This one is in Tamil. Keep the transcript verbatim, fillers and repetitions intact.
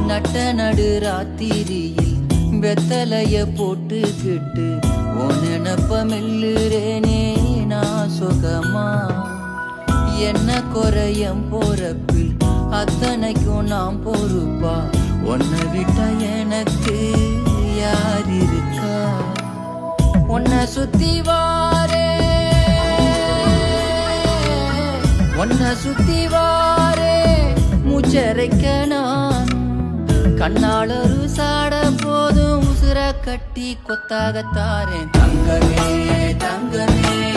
நட்ட நடு ராத்திரியில் வெத்தலைய போட்டுக்கிட்டு உன் நினப்ப மெல்லுறேனே நான் சுகமா. என்ன குறையம் போறப்பில் அத்தனைக்கும் நாம் பொறுப்பா. உன்னை விட்டா எனக்கு யார் இருக்கா. உன்னை சுத்தி வாரே உன்னை சுத்தி வாரே மூச்சரைக்க நான் கண்ணாளரு சாட போதும் உசுர கட்டி கொத்தாகத்தாரேன். தங்கமே தங்கமே